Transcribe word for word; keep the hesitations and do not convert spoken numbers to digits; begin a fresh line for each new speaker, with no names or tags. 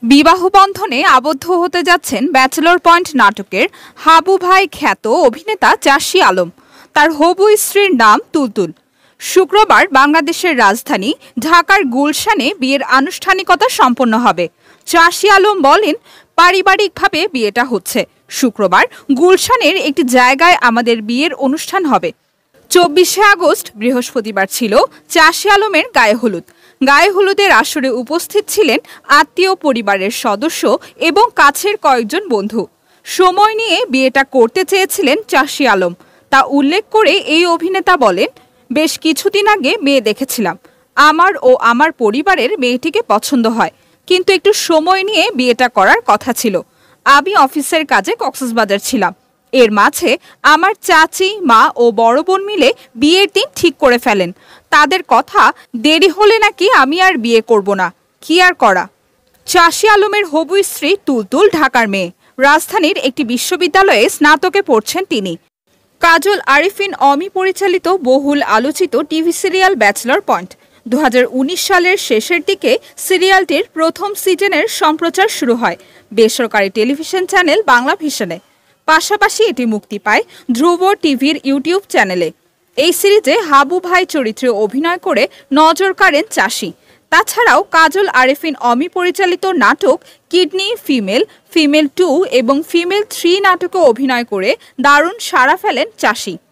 বিবাহ বন্ধনে আবদ্ধ হতে যাচ্ছেন ব্যাচেলর পয়েন্ট নাটকের হাবু ভাই খ্যাত অভিনেতা চাষি আলম। তার হবু স্ত্রীর নাম তুলতুল। শুক্রবার বাংলাদেশের রাজধানী ঢাকার গুলশানে বিয়ের আনুষ্ঠানিকতা সম্পন্ন হবে। চাষি আলম বলেন, পারিবারিকভাবে বিয়েটা হচ্ছে। শুক্রবার গুলশানের একটি জায়গায় আমাদের বিয়ের অনুষ্ঠান হবে। চব্বিশে আগস্ট বৃহস্পতিবার ছিল চাষি আলমের গায়ে হলুদ। গায়ে হলুদের আসরে উপস্থিত ছিলেন আত্মীয় পরিবারের সদস্য এবং কাছের কয়েকজন বন্ধু। সময় নিয়ে বিয়েটা করতে চেয়েছিলেন চাষি আলম, তা উল্লেখ করে এই অভিনেতা বলেন, বেশ কিছুদিন আগে মেয়ে দেখেছিলাম। আমার ও আমার পরিবারের মেয়েটিকে পছন্দ হয়, কিন্তু একটু সময় নিয়ে বিয়েটা করার কথা ছিল। আমি অফিসের কাজে কক্সবাজার ছিলাম। এর মাঝে আমার চাচি, মা ও বড় বোন মিলে বিয়ের দিন ঠিক করে ফেলেন। তাদের কথা, দেরি হলে নাকি আমি আর বিয়ে করব না। কি আর করা। চাষি আলমের হবু স্ত্রী তুলতুল ঢাকার মেয়ে। রাজধানীর একটি বিশ্ববিদ্যালয়ে স্নাতকে পড়ছেন তিনি। কাজল আরিফিন অমি পরিচালিত বহুল আলোচিত টিভি সিরিয়াল ব্যাচেলর পয়েন্ট দু হাজার উনিশ সালের শেষের দিকে সিরিয়ালটির প্রথম সিজনের সম্প্রচার শুরু হয় বেসরকারি টেলিভিশন চ্যানেল বাংলা ভিশনে। পাশাপাশি এটি মুক্তি পায় ধ্রুব টিভির ইউটিউব চ্যানেলে। এই সিরিজে হাবু ভাই চরিত্রে অভিনয় করে নজর কাড়েন চাষি। তাছাড়াও কাজল আরিফিন অমি পরিচালিত নাটক কিডনি, ফিমেল, ফিমেল টু এবং ফিমেল থ্রি নাটকে অভিনয় করে দারুণ সাড়া ফেলেন চাষি।